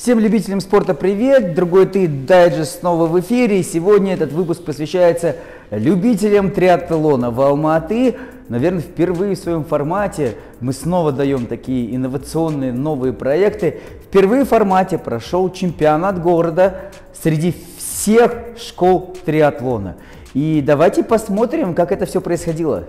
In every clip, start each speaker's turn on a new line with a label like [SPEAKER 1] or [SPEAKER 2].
[SPEAKER 1] Всем любителям спорта привет! Другой ты дайджест снова в эфире. И сегодня этот выпуск посвящается любителям триатлона в Алматы. Наверное, впервые в своем формате мы снова даем такие инновационные новые проекты. Впервые в формате прошел чемпионат города среди всех школ триатлона. И давайте посмотрим, как это все происходило.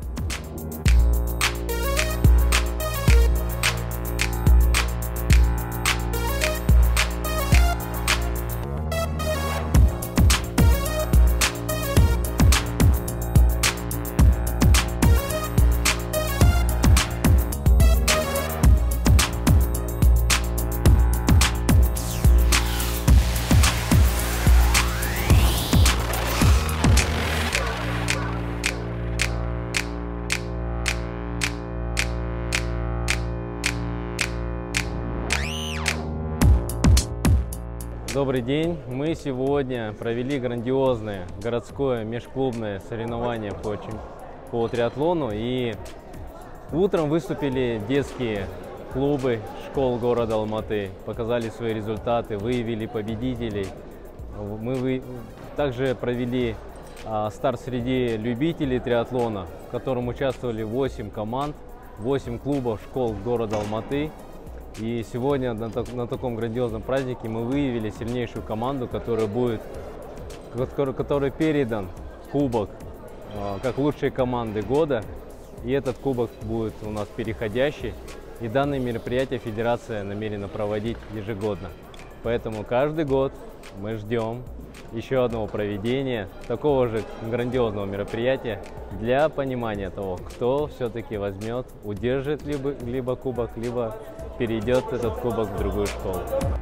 [SPEAKER 2] Добрый день! Мы сегодня провели грандиозное городское межклубное соревнование по триатлону. И утром выступили детские клубы школ города Алматы, показали свои результаты, выявили победителей. Мы также провели старт среди любителей триатлона, в котором участвовали 8 команд, 8 клубов школ города Алматы. И сегодня на таком грандиозном празднике мы выявили сильнейшую команду, которой передан кубок как лучшие команды года. И этот кубок будет у нас переходящий. И данное мероприятие федерация намерена проводить ежегодно. Поэтому каждый год мы ждем еще одного проведения такого же грандиозного мероприятия для понимания того, кто все-таки возьмет, удержит либо кубок, либо перейдет этот кубок в другую школу.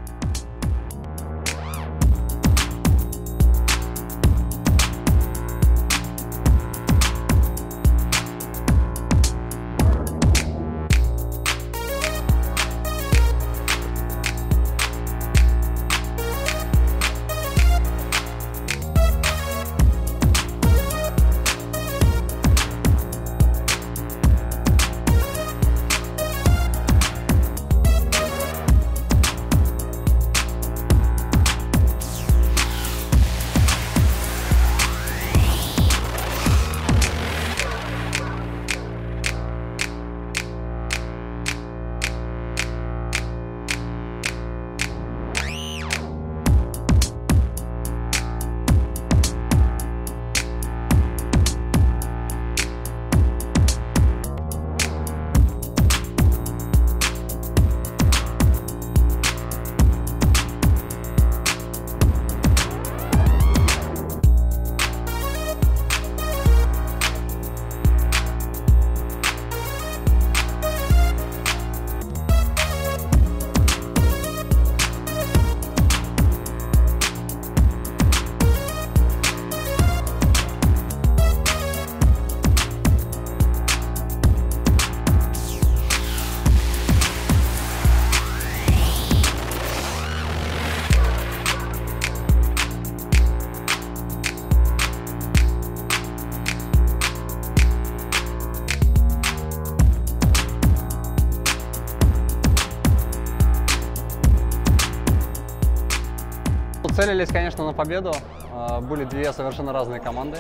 [SPEAKER 3] Целились, конечно, на победу. Были две совершенно разные команды.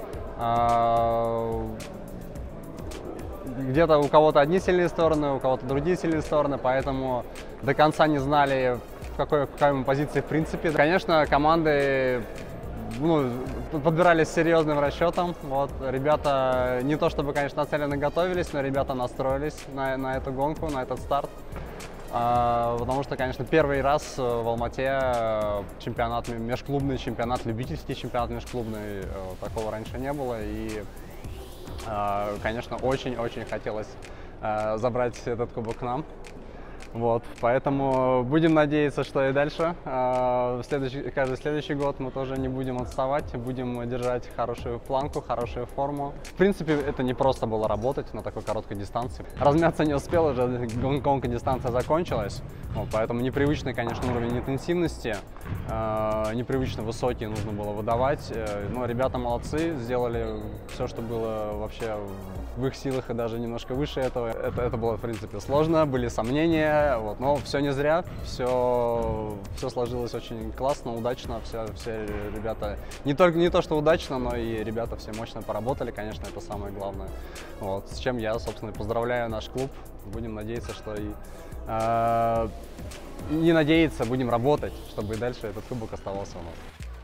[SPEAKER 3] Где-то у кого-то одни сильные стороны, у кого-то другие сильные стороны, поэтому до конца не знали, в какой мы позиции в принципе. Конечно, команды подбирались с серьезным расчетом. Вот. Ребята не то чтобы, конечно, нацеленно готовились, но ребята настроились на эту гонку, на этот старт. Потому что, конечно, первый раз в Алмате чемпионат, межклубный чемпионат, любительский чемпионат межклубный, такого раньше не было. И, конечно, очень-очень хотелось забрать этот кубок к нам. Вот, поэтому будем надеяться, что и дальше, каждый следующий год мы тоже не будем отставать, будем держать хорошую планку, хорошую форму. В принципе, это не просто было работать на такой короткой дистанции. Размяться не успел, уже гонка дистанция закончилась, вот, поэтому непривычный, конечно, уровень интенсивности, непривычно высокий нужно было выдавать. Но ребята молодцы, сделали все, что было вообще в их силах и даже немножко выше этого. Это было, в принципе, сложно, были сомнения, вот, но все не зря, все сложилось очень классно, удачно, все ребята, не то, что удачно, но и ребята все мощно поработали, конечно, это самое главное. Вот, с чем я, собственно, поздравляю наш клуб, будем надеяться, что не надеяться, будем работать, чтобы и дальше этот кубок оставался у нас.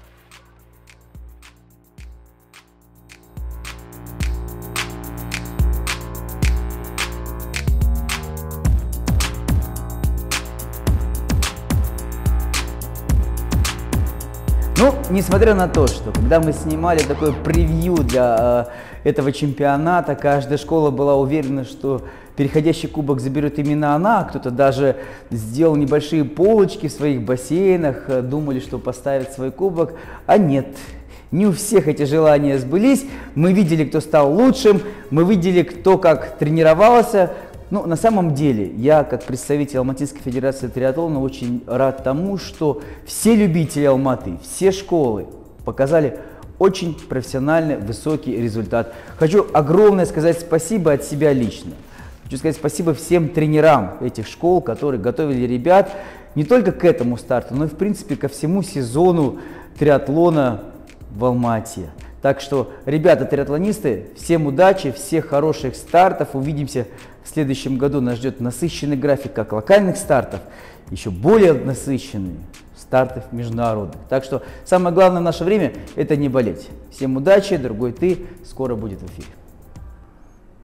[SPEAKER 1] Ну, несмотря на то, что когда мы снимали такое превью для этого чемпионата, каждая школа была уверена, что переходящий кубок заберет именно она, кто-то даже сделал небольшие полочки в своих бассейнах, думали, что поставят свой кубок, а нет. Не у всех эти желания сбылись, мы видели, кто стал лучшим, мы видели, кто как тренировался. Ну, на самом деле, я, как представитель Алматинской федерации триатлона, очень рад тому, что все любители Алматы, все школы показали очень профессиональный, высокий результат. Хочу огромное сказать спасибо от себя лично. Хочу сказать спасибо всем тренерам этих школ, которые готовили ребят не только к этому старту, но и, в принципе, ко всему сезону триатлона в Алмате. Так что, ребята, триатлонисты, всем удачи, всех хороших стартов. Увидимся в следующем году. Нас ждет насыщенный график как локальных стартов, еще более насыщенный стартов международных. Так что самое главное в наше время – это не болеть. Всем удачи, другой ты скоро будет в эфире.